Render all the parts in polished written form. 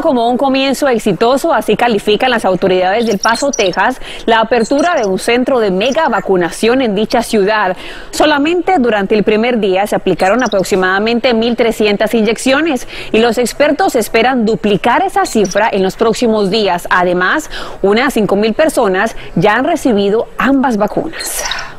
como un comienzo exitoso, así califican las autoridades del Paso, Texas, la apertura de un centro de mega vacunación en dicha ciudad. Solamente durante el primer día se aplicaron aproximadamente 1.300 inyecciones y los expertos esperan duplicar esa cifra en los próximos días. Además, unas 5.000 personas ya han recibido ambas vacunas.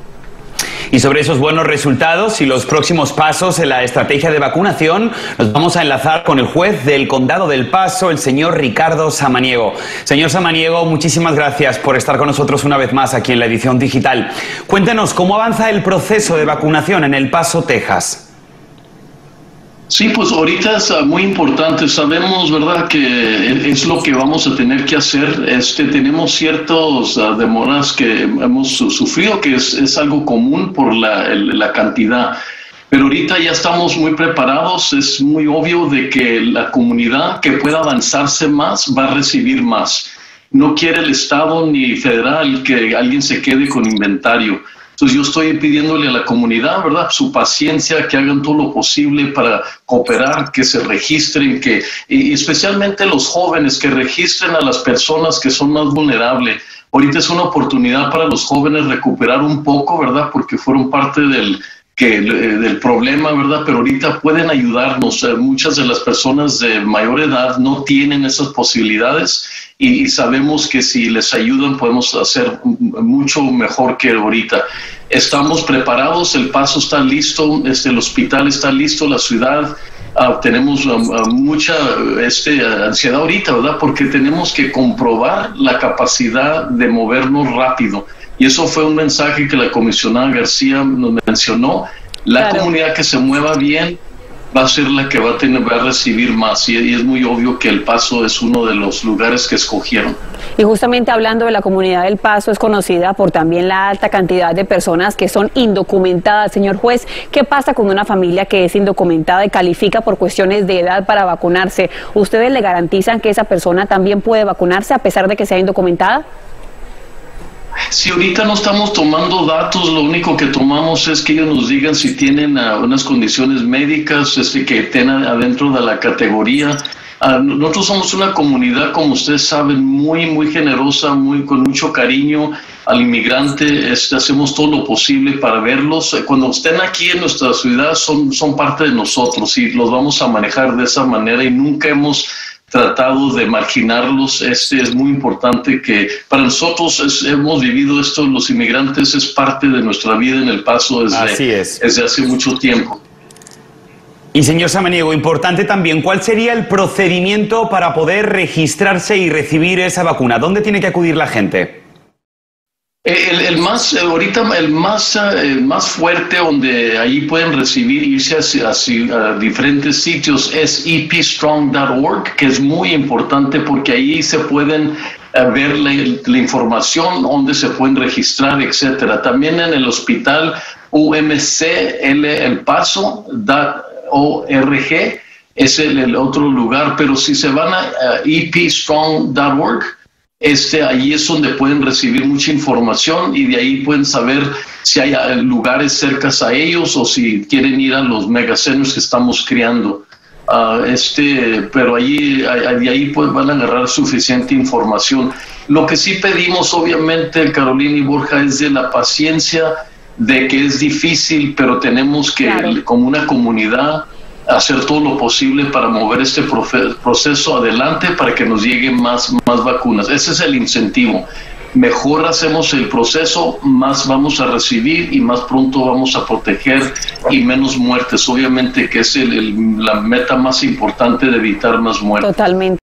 Y sobre esos buenos resultados y los próximos pasos en la estrategia de vacunación, nos vamos a enlazar con el juez del Condado del Paso, el señor Ricardo Samaniego. Señor Samaniego, muchísimas gracias por estar con nosotros una vez más aquí en la edición digital. Cuéntenos, ¿cómo avanza el proceso de vacunación en El Paso, Texas? Sí, pues ahorita es muy importante. Sabemos, ¿verdad?, que es lo que vamos a tener que hacer. Tenemos ciertas demoras que hemos sufrido, que es algo común por la cantidad. Pero ahorita ya estamos muy preparados. Es muy obvio de que la comunidad que pueda avanzarse más va a recibir más. No quiere el Estado ni federal que alguien se quede con inventario. Entonces yo estoy pidiéndole a la comunidad, ¿verdad?, su paciencia, que hagan todo lo posible para cooperar, que se registren, y especialmente los jóvenes, que registren a las personas que son más vulnerables. Ahorita es una oportunidad para los jóvenes recuperar un poco, ¿verdad?, porque fueron parte del problema, ¿verdad? Pero ahorita pueden ayudarnos. Muchas de las personas de mayor edad no tienen esas posibilidades y sabemos que si les ayudan podemos hacer mucho mejor que ahorita. Estamos preparados, El Paso está listo, el hospital está listo, la ciudad. Tenemos mucha ansiedad ahorita, ¿verdad? Porque tenemos que comprobar la capacidad de movernos rápido. Y eso fue un mensaje que la comisionada García nos mencionó. La comunidad que se mueva bien va a ser la que va a recibir más. Y es muy obvio que El Paso es uno de los lugares que escogieron. Y justamente hablando de la comunidad del Paso, es conocida por también la alta cantidad de personas que son indocumentadas. Señor juez, ¿qué pasa con una familia que es indocumentada y califica por cuestiones de edad para vacunarse? ¿Ustedes le garantizan que esa persona también puede vacunarse a pesar de que sea indocumentada? Si ahorita no estamos tomando datos, lo único que tomamos es que ellos nos digan si tienen unas condiciones médicas que estén adentro de la categoría. Nosotros somos una comunidad, como ustedes saben, muy generosa, con mucho cariño al inmigrante. Hacemos todo lo posible para verlos. Cuando estén aquí en nuestra ciudad son parte de nosotros y los vamos a manejar de esa manera y nunca hemos tratado de marginarlos. Es muy importante que para nosotros hemos vivido esto, los inmigrantes es parte de nuestra vida en El Paso desde hace mucho tiempo. Y señor Samaniego, importante también, ¿cuál sería el procedimiento para poder registrarse y recibir esa vacuna? ¿Dónde tiene que acudir la gente? El más fuerte, donde ahí pueden irse a diferentes sitios, es epstrong.org, que es muy importante porque ahí se pueden ver la información, donde se pueden registrar, etcétera. También en el hospital umclelpaso.org es el otro lugar, pero si se van a epstrong.org, allí es donde pueden recibir mucha información y de ahí pueden saber si hay lugares cercas a ellos o si quieren ir a los megacentros que estamos creando. Pero de ahí pues van a agarrar suficiente información. Lo que sí pedimos, obviamente, Carolina y Borja, es de la paciencia, de que es difícil, pero tenemos que, como una comunidad, hacer todo lo posible para mover este proceso adelante para que nos lleguen más vacunas. Ese es el incentivo. Mejor hacemos el proceso, más vamos a recibir y más pronto vamos a proteger y menos muertes. Obviamente que es la meta más importante de evitar más muertes. Totalmente.